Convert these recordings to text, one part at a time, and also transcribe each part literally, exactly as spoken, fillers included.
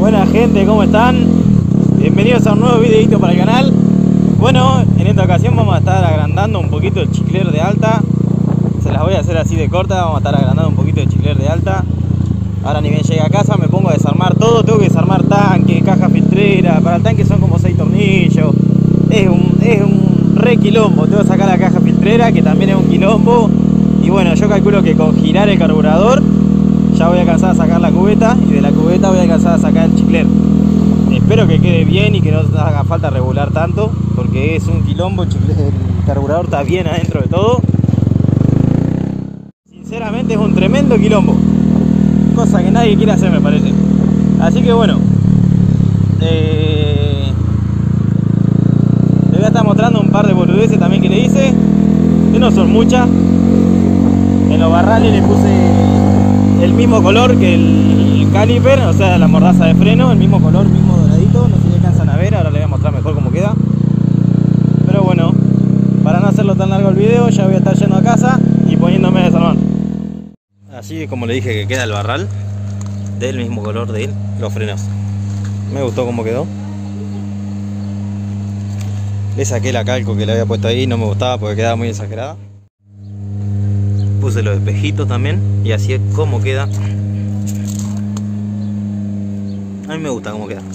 Buena gente, ¿cómo están? Bienvenidos a un nuevo videito para el canal. Bueno, en esta ocasión vamos a estar agrandando un poquito el chicler de alta. Se las voy a hacer así de corta, vamos a estar agrandando un poquito el chicler de alta. Ahora ni bien llegue a casa me pongo a desarmar todo. Tengo que desarmar tanque, caja filtrera. Para el tanque son como seis tornillos. Es un, es un re quilombo. Tengo que sacar la caja filtrera, que también es un quilombo. Y bueno, yo calculo que con girar el carburador ya voy a alcanzar a sacar la cubeta, y de la cubeta voy a alcanzar a sacar el chicler. Espero que quede bien y que no haga falta regular tanto, porque es un quilombo. El, chicler, el carburador está bien adentro de todo. Sinceramente es un tremendo quilombo, cosa que nadie quiere hacer, me parece. Así que bueno, eh, les voy a estar mostrando un par de boludeces también que le hice, que no son muchas. En los barrales le puse el mismo color que el caliper, o sea, la mordaza de freno, el mismo color, mismo doradito. No sé si alcanzan a ver, ahora les voy a mostrar mejor cómo queda. Pero bueno, para no hacerlo tan largo el video, ya voy a estar yendo a casa y poniéndome a desarmar. Así es como le dije que queda el barral, del mismo color de los frenos. Me gustó cómo quedó. Le saqué la calco que le había puesto ahí, no me gustaba porque quedaba muy exagerada. Puse los espejitos también y así es como queda. A mí me gusta cómo queda.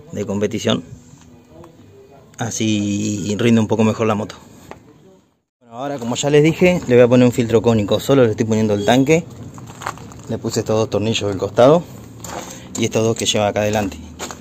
de competición. Así rinde un poco mejor la moto. Bueno, ahora como ya les dije, le voy a poner un filtro cónico. Solo le estoy poniendo el tanque. Le puse estos dos tornillos del costado y estos dos que lleva acá adelante.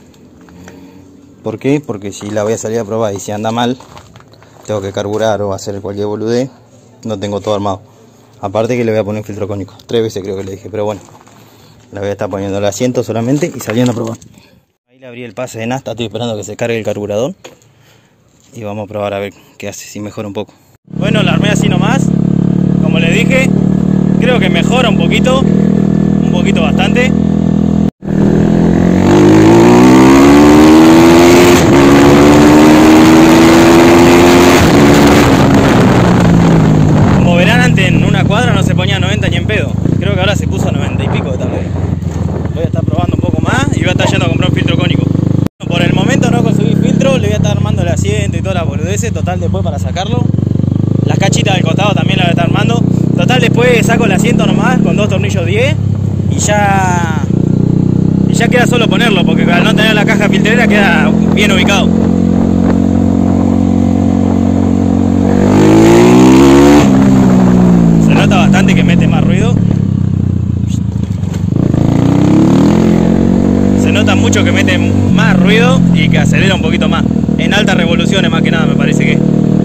¿Por qué? Porque si la voy a salir a probar y si anda mal, tengo que carburar o hacer cualquier boludez, no tengo todo armado. Aparte que le voy a poner un filtro cónico. Tres veces creo que le dije, pero bueno. Le voy a estar poniendo el asiento solamente y saliendo a probar. Ahí le abrí el pase de nafta, estoy esperando que se cargue el carburador. Y vamos a probar a ver qué hace, si mejora un poco. Bueno, la armé así nomás. Como les dije, creo que mejora un poquito. Un poquito bastante. Como verán, antes en una cuadra no se ponía noventa ni en pedo. Creo que ahora se puso noventa y pico tal vez. Voy a estar probando un poco más y voy a estar yendo a comprar un filtro cónico. Por el momento no conseguí filtro, le voy a estar armando el asiento y todas las boludeces. Total, después para sacarlo. Las cachitas del costado también las voy a estar armando. Total, después saco el asiento nomás con dos tornillos diez y ya y ya queda solo ponerlo, porque al no tener la caja filtrera queda bien ubicado. Se nota bastante que mete más ruido. Se nota mucho que mete más ruido y que acelera un poquito más. En altas revoluciones más que nada me parece que.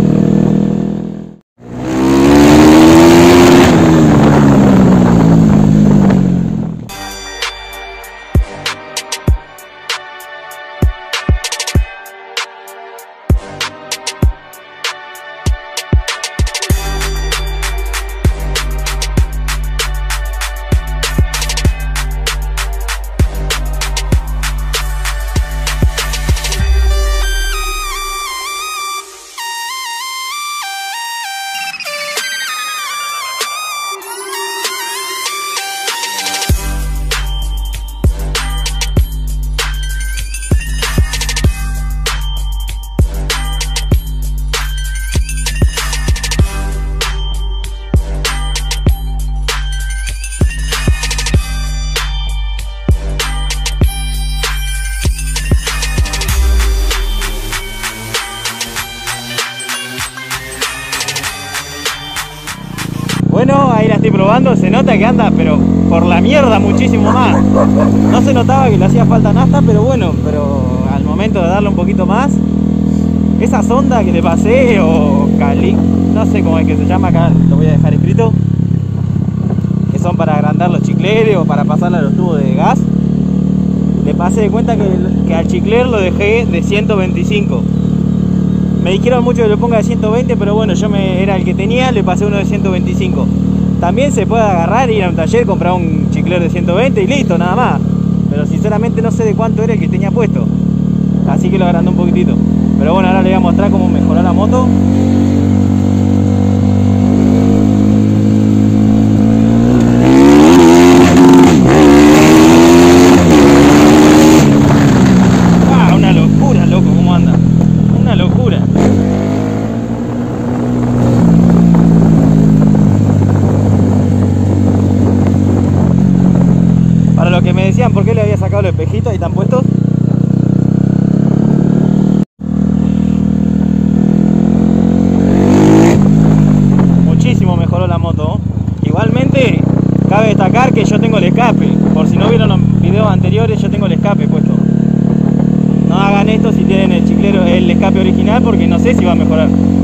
Bueno, ahí la estoy probando, se nota que anda, pero por la mierda muchísimo más. No se notaba que le hacía falta nafta, pero bueno, pero al momento de darle un poquito más, esa sonda que le pasé, o cali, no sé cómo es que se llama acá, lo voy a dejar escrito, que son para agrandar los chicleres o para pasarle a los tubos de gas, le pasé de cuenta que, que al chicler lo dejé de ciento veinticinco. Me dijeron mucho que lo ponga de ciento veinte, pero bueno, yo me, era el que tenía, le pasé uno de ciento veinticinco. También se puede agarrar, ir a un taller, comprar un chicler de ciento veinte y listo, nada más. Pero sinceramente no sé de cuánto era el que tenía puesto. Así que lo agrandé un poquitito. Pero bueno, ahora le voy a mostrar cómo mejorar la moto. Ah, una locura, loco, cómo anda. Una locura. Para los que me decían por qué le había sacado los espejitos, ahí están puestos. Muchísimo mejoró la moto. Igualmente, cabe destacar que yo tengo el escape. Por si no vieron los videos anteriores, yo tengo el escape puesto. No hagan esto si tienen el chiclero, el escape original, porque no sé si va a mejorar.